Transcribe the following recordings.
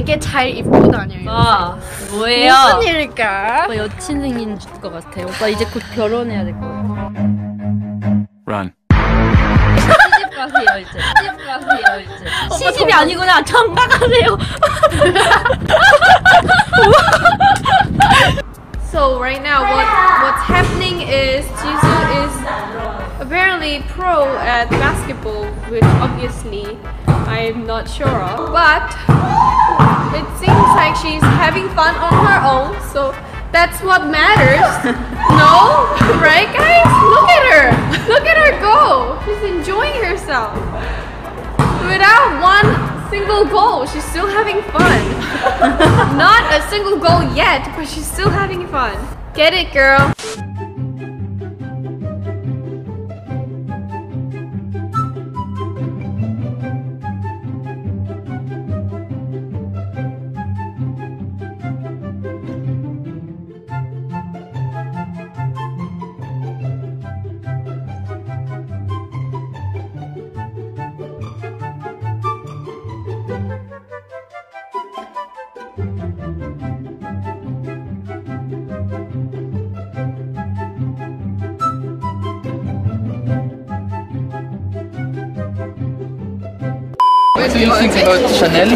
되게 잘 입고 다녀요. 아, 뭐예요? 무슨 일일까? 오빠 여친 생긴 것 같아. 오빠 이제 곧 결혼해야 될 거예요. Run. 시집 가세요 이제. 시집 가세요 이제. 시집이 아니구나. 장가 가세요. So right now, what's happening is Jisoo is apparently pro at basketball, which obviously I'm not sure of. But it seems like she's having fun on her own, so that's what matters. No, right, guys? Look at her! Look at her go! She's enjoying herself. Without one single goal, she's still having fun. Not a single goal yet, but she's still having fun. Get it, girl. What do you think about Chanel?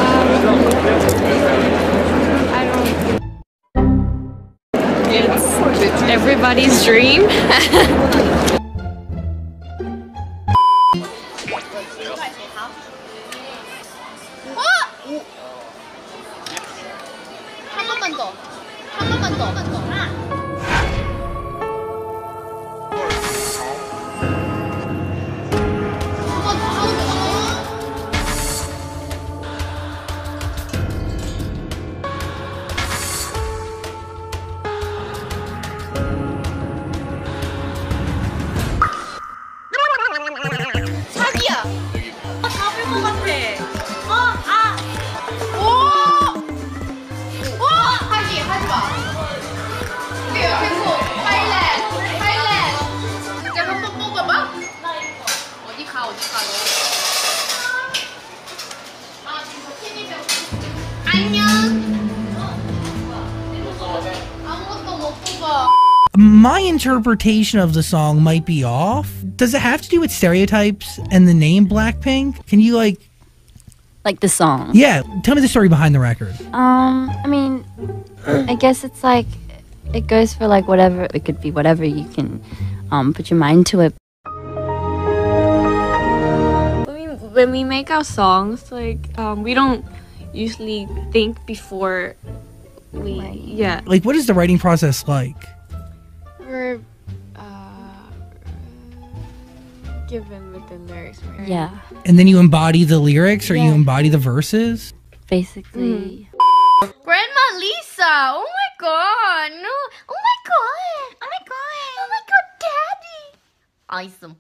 It's everybody's dream. My interpretation of the song might be off. Does it have to do with stereotypes and the name Blackpink? Can you like the song? Yeah, tell me the story behind the record. I mean, I guess it's like it goes for like whatever. It could be whatever you can put your mind to it. When we make our songs, like we don't usually think before we Like, what is the writing process like? we're given with the lyrics. Right? Yeah, And then you embody the lyrics, or you Yeah. embody the verses? basically. Grandma Lisa! Oh my god! No! Oh my god! Oh my god! Oh my god, Daddy! Awesome.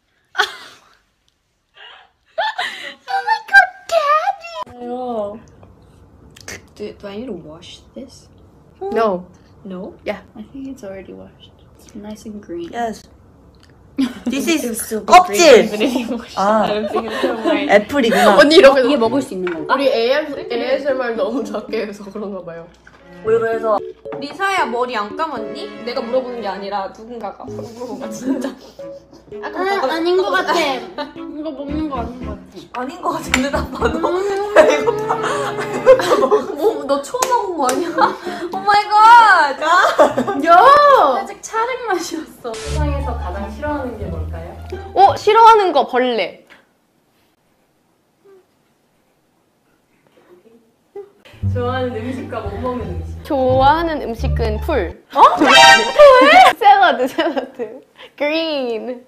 Oh my god, Daddy! Oh. Do I need to wash this? No. No? Yeah. I think it's already washed. It's nice and green. Yes. This is still 껍질. 아, 애플이구나. 언니 이러면서 이게 먹을 수 있는 건가? 우리 ASMR 너무 작게 해서 그런가 봐요. 우리 그래서 리사야 머리 안 감았니? 내가 물어보는 게 아니라 누군가가 물어본 거야 진짜. 아닌 것 같아. 이거 먹는 거 아닌 것 같아. 아닌 것 같은데 나 봐도. 뭐, 너 처음 먹은 거 아니야? 오 마이 갓! 야! 살짝 차른 맛이었어. 세상에서 가장 싫어하는 게 뭘까요? 싫어하는 거 벌레. 좋아하는 음식과 못 먹는 음식. 좋아하는 음식은 풀. 풀? 샐러드. 그린.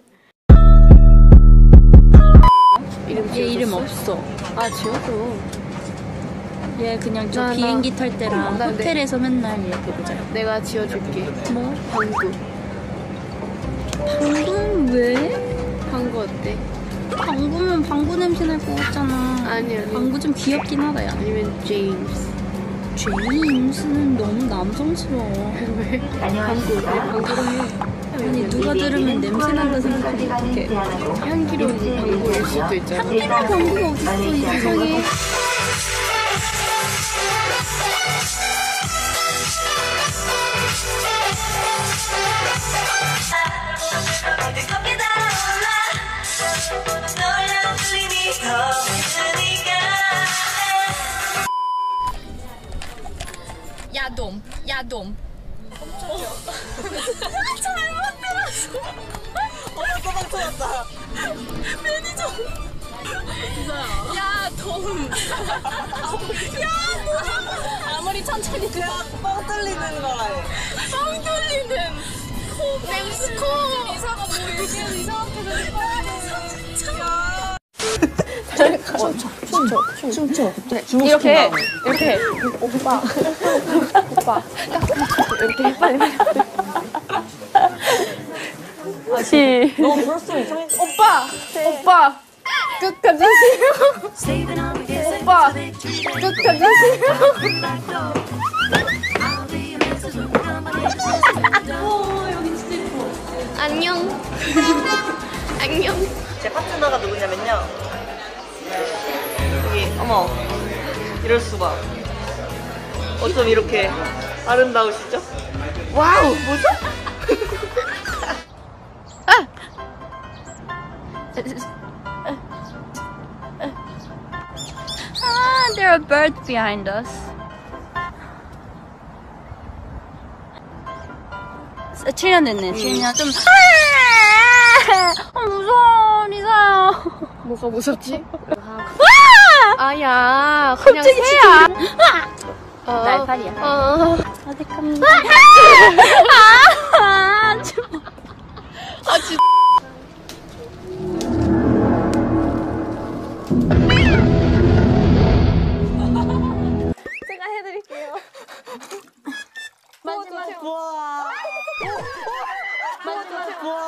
얘 이름 없어. 아, 지워줘. 얘 그냥 저 나- 비행기 탈 때랑 나- 호텔에서 맨날 얘 보자. 내가 지워줄게. 뭐? 방구. 방금 왜? 방구 어때? 방구면 방구 냄새 날 것 같잖아. 아니. 방구 좀 귀엽긴 하다 야. 아니면 제임스. 제임스는 너무 남성스러워. 왜? 방구. 왜 방구를 해? 아니 누가 들으면 냄새 난다 생각하면 어떡해. 향기로운 방구일 수도 있잖아. 향기로운 방구가 어딨어 이 세상에. 야돔. 야돔. 도망 쳐왔다. 매니저. 야돔. 야돔. 아무리 천천히 야, 뻥 뚫리는 거라 해. 뻥 뚫리는 코 맹스코. 이사가 뭐 얘기해도 이상하게 춤춰. 이렇게 오빠 이렇게 빨리 다시 너 불렀으면 이상해. 오빠 끝까지 오빠 끝까지 안녕 안녕. 제 파트너가 누구냐면요. 여기 어머 이럴 수가. 어쩜 이렇게 아름다우시죠? 와우 뭐죠? There are birds behind us. 아, 7년 됐네. 7년 좀. 무서워, 리사야. 뭐가 무섭지? 아야 그냥 새야. 날파리야. 어색합니다. 제가 해드릴게요. 마지막 우와. 마지막 우와.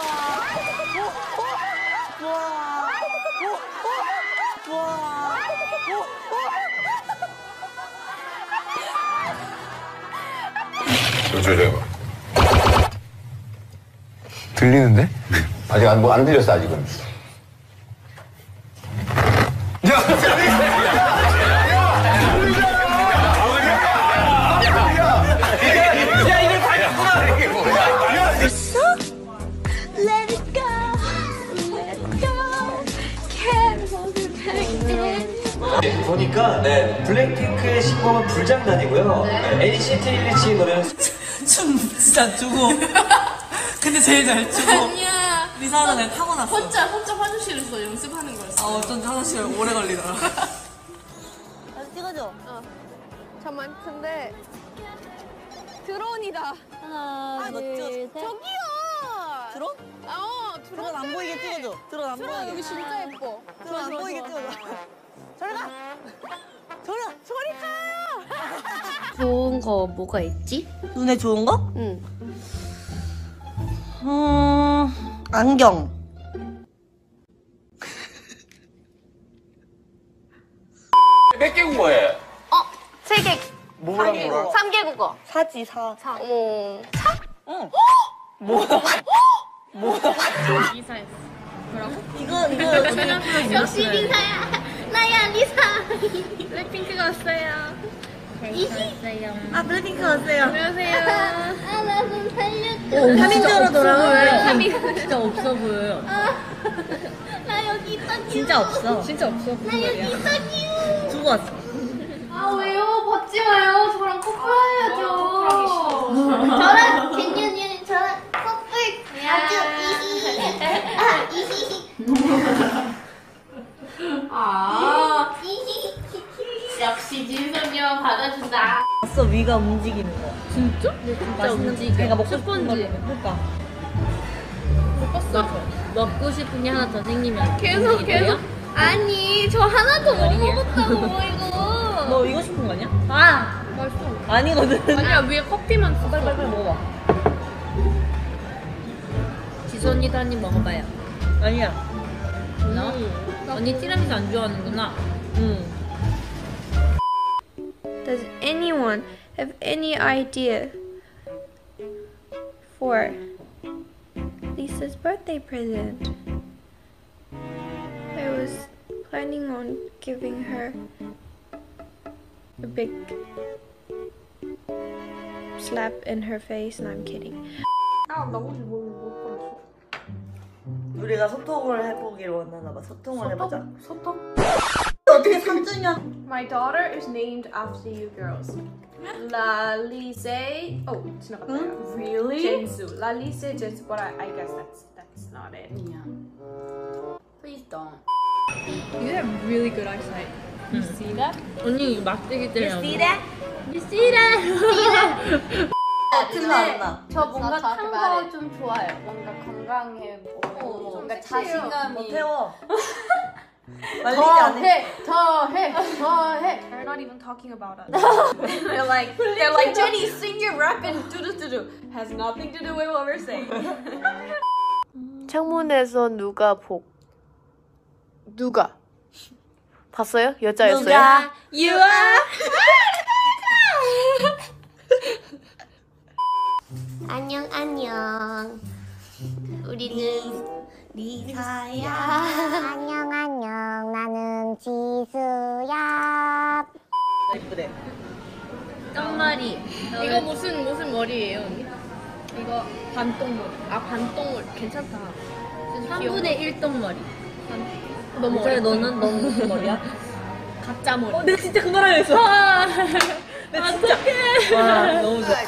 우와. 조절해봐. 들리는데? 아직 안 들렸어 아직은. 보니까 블랙핑크의 신곡은 불장난이고요. NCT 127 노래는 춤 진짜 추고. 근데 제일 잘 추고. 아니야. 리사가 내가 타고났어. 혼자 화장실에서 연습하는 거였어. 어쩐지 화장실 오래 걸리더라. 찍어줘. 잠깐만 근데 드론이다. 하나, 너 찍어줘. 둘, 셋. 저기요. 드론? 드론 드론 안 보이게 찍어줘. 드론 안 보이게. 여기 진짜 예뻐. 드론 안 보이게 찍어줘. 저리 가. 저리 가요. 좋은 거 뭐가 있지? 눈에 좋은 거? 응. 안경. 몇 개 국어해? 3개. 뭐랑 뭐랑? 3개 국어. 사지 사. 어머. 응. 이거 역시 리사야. 나야 리사. 블랙핑크가 왔어요. 아 블랙핑크 왔어요. 안녕하세요. 아, 나 좀 살려줘. 3인조로 돌아와요. 진짜 없어 보여요. 나 여기 있다. 진짜 없어. 진짜 없어. 나 여기 있다. 두고 왔어. 아 왜요? 받지 마요. 저랑 커플해야죠. 저랑 젠유님 저랑 커플 아주 역시 진성이만 받아준다. 봤어 위가 움직이는 거. 진짜? 진짜 움직여. 내가 먹고 싶은 거 그러니까. 못 봤어. 먹고 싶은 게 하나 더 생기면 계속. 아니 저 하나도 못 먹었다고 이거. 너 이거 싶은 거 아니야? 아 맛있어. 아니거든. 아니야 위에 커피만 써. 빨리 먹어봐. 지수 언니도 한 입 먹어봐요. 아니야. 너? 언니 티라미수 안 좋아하는구나. 응. Does anyone have any idea for Lisa's birthday present? I was planning on giving her a big slap in her face. No, I'm kidding. 우리가 소통을 해보길 원하나 봐. 소통을 해보자. 소통? 어떻게 3주년? My daughter is named after you girls. Lalise. Oh, 지나갔다. Really? Jinsu. Lalise Jinsu, but I guess that's not it. Yeah. Please don't. You have really good eyesight. You see that? 언니 막대기 때려. See that? You see that? 티가 안 나. 저 뭔가 탄 거 좀 좋아요. 뭔가 건강해 보고 뭔가 자신감이. 더 태워. 말리지 않네. 더해. They're not even talking about us. they're like Jenny, sing your rap and do. Has nothing to do with what we're saying. 창문에서 누가 봤어요? 여자였어요? You are. 안녕. 우리는 리사야. 안녕. 나는 지수야. 예쁘대. 똥머리. 이거 무슨 머리예요, 언니? 이거 반똥머리. 반똥머리. 괜찮다. 3분의 1 똥머리. 너무 어려. 너는 무슨 머리야? 가짜 머리. 내가 진짜 그 말하려 했어. 어떡해. 와, 너무 좋아.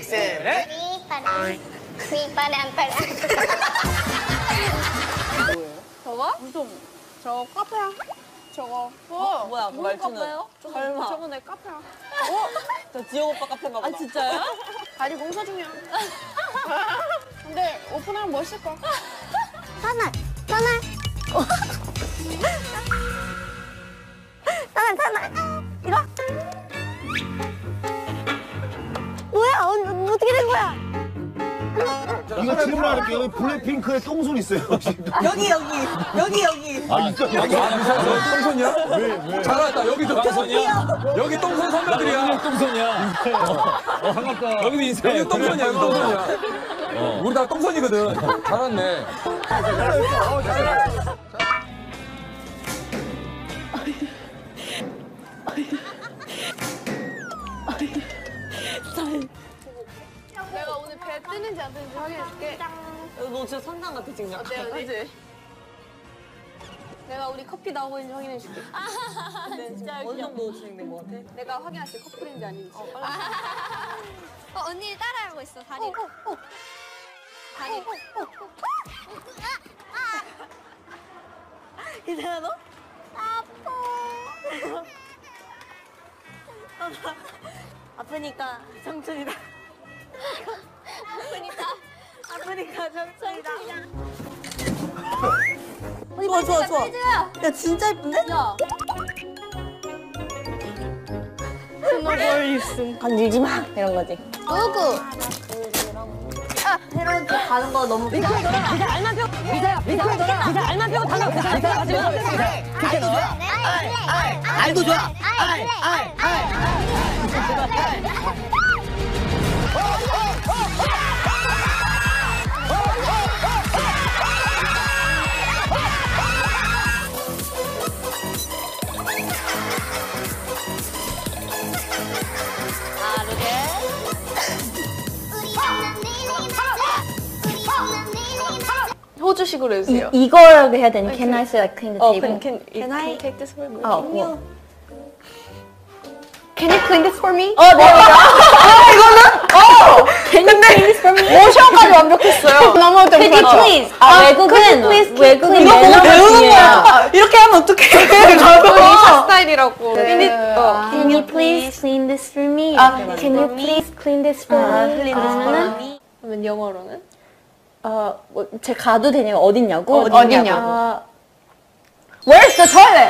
저 카페야. 저거. 뭐야, 그 말투는. 설마. 저거 내 카페야. 저 지영 오빠 카페인가 보다. 진짜요? 다리 공사 중이야. 근데 오픈하면 멋있을 거야. 떠날. 이거? 뭐야? 어떻게 된 거야? 이거 질문 할게요. 블랙핑크에 똥손 있어요. 여기. 아, 똥손이야? 왜? 잘 알았다. 여기도 똥손이야? 여기 똥손 선배들이야. 여기 똥손이야. 반갑다. 여기도 인생. 여기 똥손이야. 여기 똥손이야. 우리 다 똥손이거든. 잘 왔네. 내가 오늘 배 뜨는지 안 뜨는지 확인해줄게. 너 진짜 선장 같아, 지금 약간. 그치? 내가 우리 커피 나오고 있는지 확인해줄게. 진짜 어느 정도 진행된 것 같아? 내가 확인할게 커플인지 아닌지. 언니 따라하고 있어, 다리. 다리. 괜찮아, 너? 아프니까 청춘이다. 아프니까 청춘이다. 좋아. 야, 진짜 예쁜데? 야. 스노볼리슨. 건들지 마. 이런 거지. 누구? 새로운 집 가는 거 너무. 리사 알만 배워. 리사 알만 배워. 다 나와. 리사 가지 마. 그렇게 넣어. 알도 좋아. 호주식으로 해주세요. 이걸 해야 되니? Can I say like clean the table? Can I take this for me? Can you clean this for me? 네. 이거는? Can you clean this for me? 모션까지 완벽했어요. 너무 좀 Could you please? 외국은 외국은 이거 보고 배우는 거야. 이렇게 하면 어떡해. 리사 스타일이라고. Can you please clean this for me? Can you please clean this for me? 아니면은 그러면 영어로는? 제 가도 되냐고 어딨냐고? 어디냐고. Where's the toilet?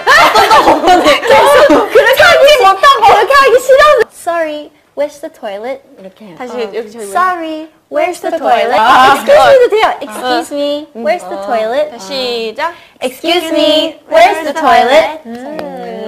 그렇게 하기 못하고 그렇게 하기 싫어서. Sorry, where's the toilet? 이렇게 해요. 다시 여기 저기 Sorry, where's the toilet? Excuse me도 돼요. Excuse me, where's the toilet? 시작. Excuse me, where's the toilet?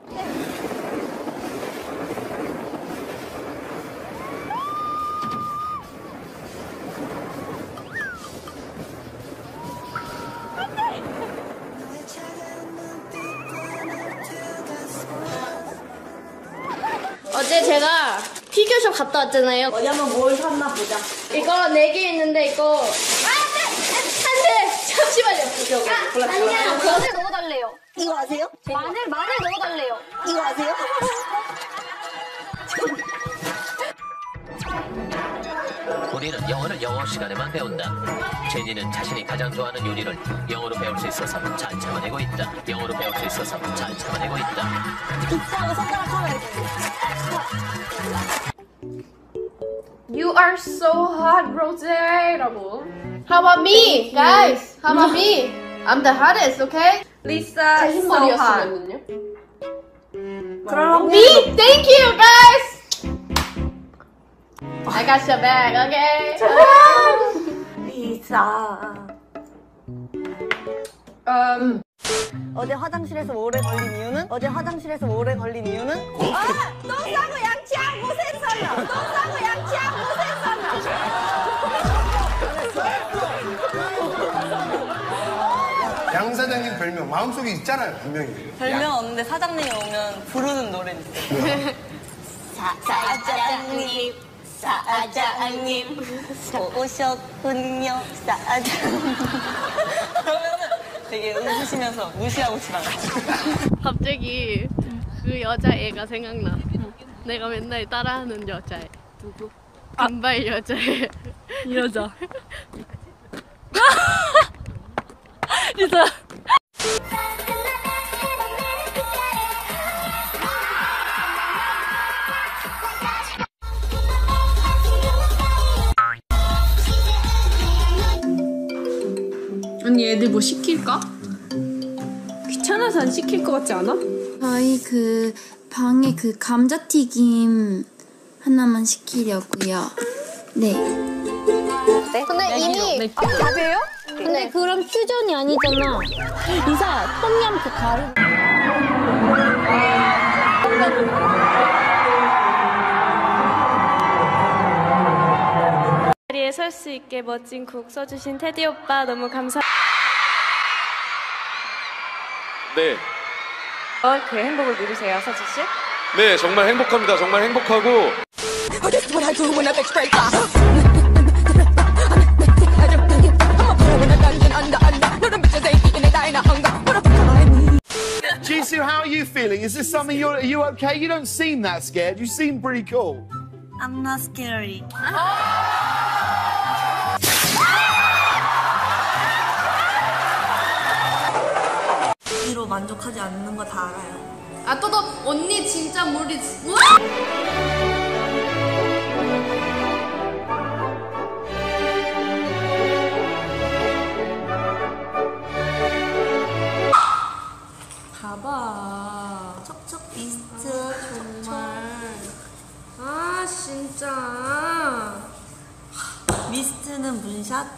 어제 제가 피규어숍 갔다 왔잖아요. 어디 한번 뭘 샀나 보자. 이거 4개 있는데 이거 안돼 잠시만요. 아니야 마늘 넣어달래요. 이거 아세요? 마늘 넣어달래요. 이거 아세요? 우리는 영어를 영어 시간에만 배운다. 제니는 자신이 가장 좋아하는 요리를 영어로 배울 수 있어서 잘 참아내고 있다. 영어로 배울 수 있어서 잘 참아내고 있다. 빗자루 손가락 하면 You are so hot, Rose라고. How about me, guys? How about me? I'm the hottest, okay? Lisa, so hot. 그럼 me? Thank you, guys. I got your back, okay? 리사. 어제 화장실에서 오래 걸린 이유는? 똥 싸고 양치하고 고생했잖아. 양 사장님 별명 마음속에 있잖아요, 분명히. 별명 없는데 사장님이 오면 부르는 노래는 있어요. 사장님 오셨군요, 사장님. 그러면은 되게 웃으시면서 무시하고 지나가죠. 갑자기 그 여자애가 생각나. 내가 맨날 따라하는 여자애. 누구? 단발 여자애. 여자. 리사. 언니 애들 뭐 시킬까? 귀찮아서 안 시킬 것 같지 않아? 저희 그 방에 그 감자튀김 하나만 시키려고요. 네. 근데 이미 답이에요? 근데 그럼 퓨전이 아니잖아. 이사 똠얌 그 가루. 자리에 설 수 있게 멋진 곡 써주신 테디 오빠 너무 감사. 네. 그 행복을 누리세요, 서지 씨? 네, 정말 행복합니다. 정말 행복하고. Jisoo, how are you feeling? Is this something are you okay? You don't seem that scared. You seem pretty cool. I'm not scary. 이로 만족하지 않는 거 다 알아요. 아, 또 언니 진짜 물이. 봐봐. 척척 미스트 정말. 아, 진짜. 미스트는 문샷?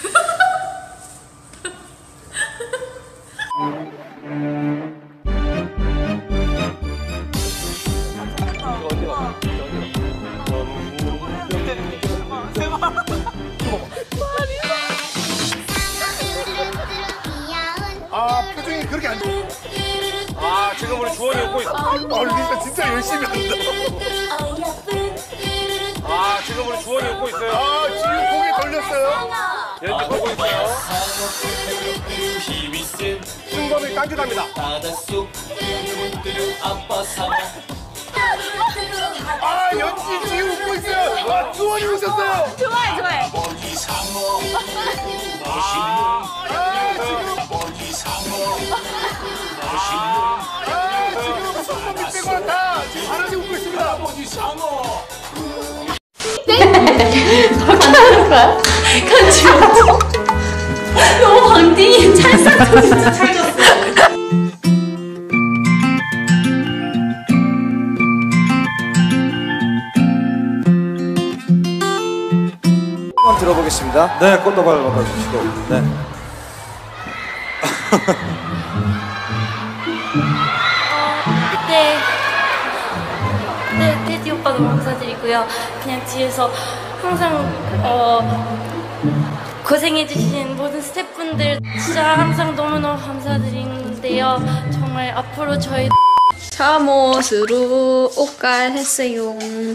아, 표정이 그렇게 안 좋아. 아, 지금 우리 주원이 웃고 있어. 리사 진짜 열심히 한다. 아, 지금 우리 주원이 웃고 있어요. 아, 지금 고개 돌렸어요. 연지 보고 있어요. 순범이 깐죽합니다. 아, 연지 지금 웃고 있어요. 아, 주원이 웃었어요. 좋아해. 지금 순범이 빼고 다 지금 바람이 웃고 있습니다. 같이 웃어. 너무 방딩이 찰싹 진짜 찰졌어. 한번 들어보겠습니다. 네, 꽃다발 받아주시고. 네. 네, 테디 오빠 너무 감사드리고요. 그냥 뒤에서 항상 고생해주신 모든 스태프분들 진짜 항상 너무너무 감사드리는데요. 정말 앞으로 저희 잠옷으로 옷갈 했어요.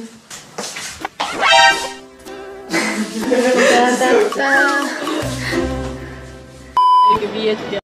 이렇게 위에 두개.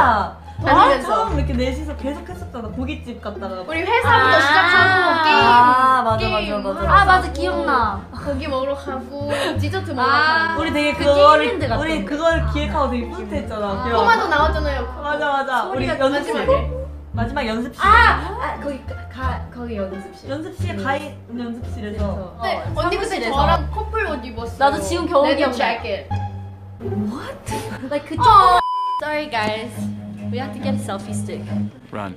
우리가 다니면서. 처음 이렇게 넷이서 계속 했었잖아. 고깃집 갔다가. 우리 회사부터 시작하고 게임. 맞아 기억나. 고기 먹으러 가고 디저트 먹으러 가고. 우리 되게 우리 그걸 기획하고 되게 뿌듯했잖아. 꼬마도 나왔잖아요. 맞아. 우리 연습실. 마지막 연습실. 거기 연습실. 연습실 가인 연습실에서. 네, 언니 그때 저랑 커플 옷 입었어. 나도 지금 겨우 기억나. What? Like 그쪽. Sorry guys. We have to get a selfie stick. Run.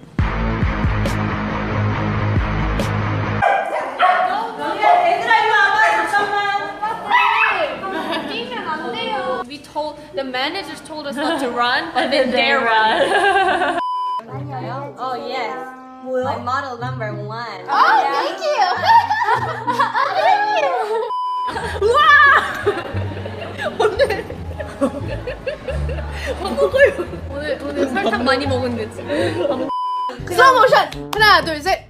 The managers told us not to run, but then they run. Oh yes. My model number 1. Oh, thank you. 와! 오늘 설탕 많이 먹은 거지. 슬로우 모션 하나 둘 셋.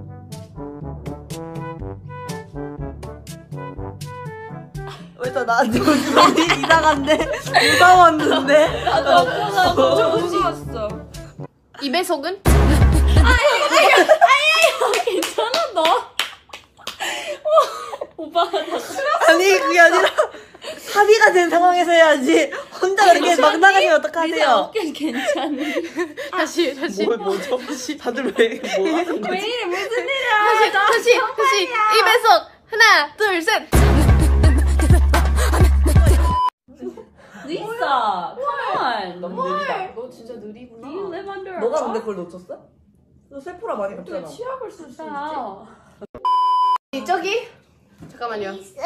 왜 또 나한테 오지? 이상한데? 무서웠는데? 좀 무서웠어. 입에 속은? 괜찮아 너. 오빠 아니 그게 아니라 합의가 된 상황에서 해야지. 혼자 그렇게 막 나가시면 어떡하세요? 어깨는 괜찮네. 다시. 뭐죠? 다들 왜 하는 거지? 왜 이래 무슨 일이야? 다시. 입에 속 하나 둘 셋. 리사, come on. 너무 느리다. 너 진짜 느리구나. You live under a 너가 rock? 근데 그걸 놓쳤어? 너 세포라 많이 갔잖아. 치약을 쓸 수 아. 있지? 저기? 잠깐만요.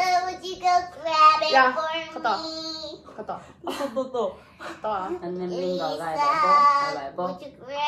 야, 갔다. 또. 안는 거 가위바위보.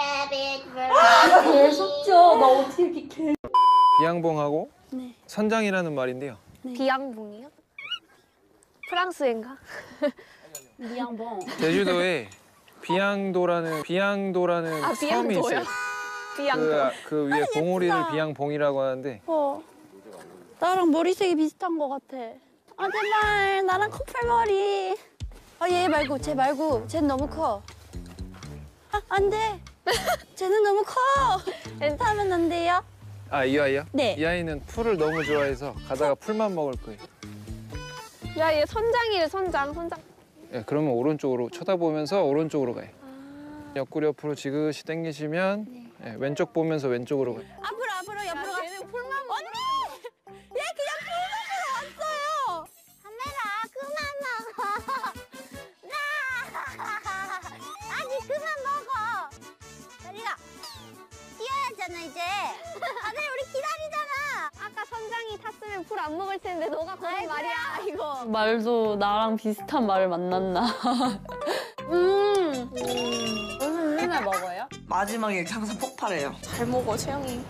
계속 쳐. 나 어떻게 이렇게. 비양봉하고 네. 선장이라는 말인데요. 비양봉이요? 프랑스인가? 비양봉. 제주도에 비양도라는 섬이 있어요. 비양도. 그 위에 봉우리를 비양봉이라고 하는데 나랑 머리색이 비슷한 것 같아. 아 제발 나랑 커플 머리. 아 얘 말고 쟤 말고 쟤는 너무 커. 아 안 돼. 쟤는 너무 커. 하면 안 돼요? 아 이 아이요? 네. 이 아이는 풀을 너무 좋아해서 가다가 풀만 먹을 거예요. 야, 얘 선장이래, 선장. 예, 그러면 오른쪽으로 쳐다보면서 오른쪽으로 가요. 옆구리 옆으로 지그시 당기시면 예, 왼쪽 보면서 왼쪽으로 가요. 앞으로 옆으로 가. 얘는 풀만 먹어. 언니! 얘 그냥 풀만 먹으러 왔어요. 카메라 그만 먹어. 아니 그만 먹어. 저리가. 뛰어야잖아 이제. 다들 우리 기다리잖아. 아까 선장이 탔으면 풀 안 먹을 텐데 너가 거는 말이야, 이거. 말도 나랑 비슷한 말을 만났나. 무슨 맨날 먹어요? 마지막에 항상 폭발해요. 잘 먹어, 채영이.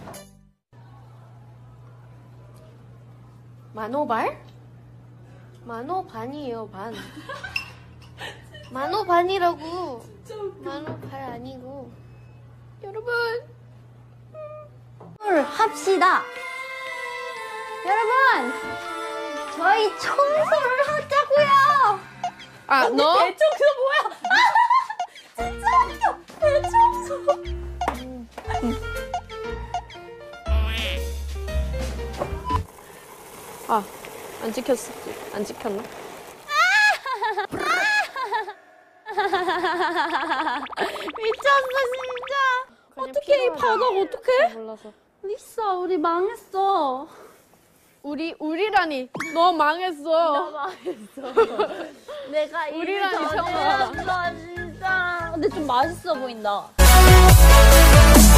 만호발? 만호반이에요, 반. 만호반이라고. 만호발 아니고. 여러분. 합시다. 여러분, 저희 청소를 하자고요. 아, 너? 대청소 뭐야? 진짜 대청소. 아, 안 찍혔어. 안 찍혔나? 미쳤어 진짜. 어떻게 이 바닥 어떡해? 몰라서. 리사 우리 망했어. 우리라니. 너 망했어. 나 망했어. 내가 우리라니, 이리 저질렀어 진짜. 근데 좀 맛있어 보인다.